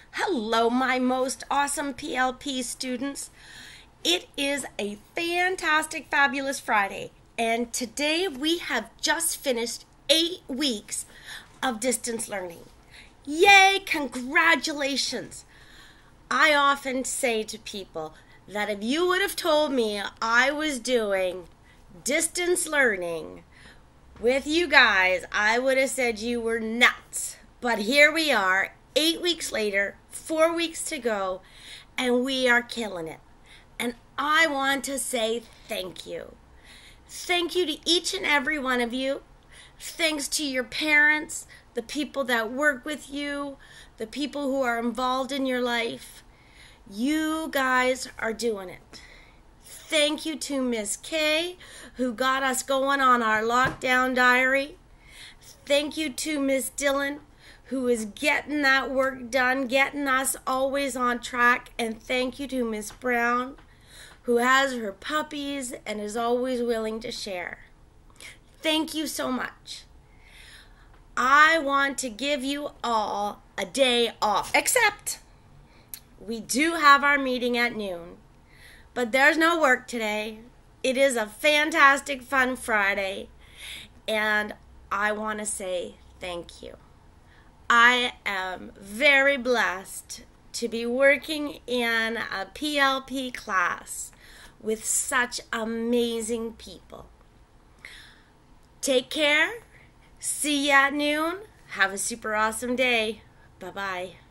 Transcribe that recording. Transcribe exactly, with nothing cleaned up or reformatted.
Hello, my most awesome P L P students. It is a fantastic, fabulous Friday, and today we have just finished eight weeks of distance learning. Yay, congratulations! I often say to people that if you would have told me I was doing distance learning with you guys, I would have said you were nuts. But here we are, eight weeks later, four weeks to go, and we are killing it. And I want to say thank you. Thank you to each and every one of you. Thanks to your parents, the people that work with you, the people who are involved in your life. You guys are doing it. Thank you to Miss Kay, who got us going on our lockdown diary. Thank you to Miss Dillon, who is getting that work done, getting us always on track. And thank you to Miss Brown, who has her puppies and is always willing to share. Thank you so much. I want to give you all a day off, except we do have our meeting at noon. But there's no work today. It is a fantastic, fun Friday, and I want to say thank you. I am very blessed to be working in a P L P class with such amazing people. Take care. See you at noon. Have a super awesome day. Bye-bye.